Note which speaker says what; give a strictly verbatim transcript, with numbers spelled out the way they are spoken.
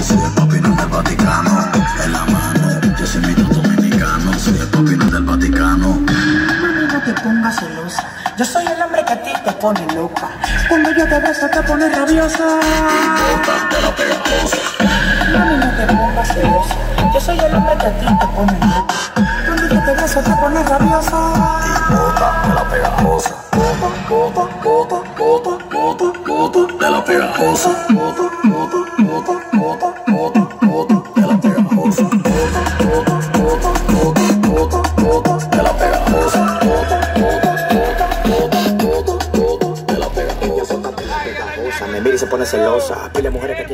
Speaker 1: soy el papi no del Vaticano. En la mano, yo soy mi dominicano. Soy el papi no del Vaticano.
Speaker 2: Mami, no te pongas celosa. Yo soy el hombre que a ti te pone loca. Cuando yo te beso te pones rabiosa.
Speaker 1: Bota de la pegajosa.
Speaker 2: Mami, no te pongas celosa. Yo soy el hombre que a ti te pone loca. Cuando yo te beso te pones rabiosa.
Speaker 1: Bota de la pegajosa. Bota, bota, bota, bota, bota, bota de la pegajosa. Bota, bota, bota, bota, bota, bota de la pegajosa. Bota, bota, bota, bota, bota, bota de la pegajosa. Bota, bota, bota, bota, bota, bota de la pegajosa.
Speaker 3: Me mira y se pone celosa. Pile mujeres que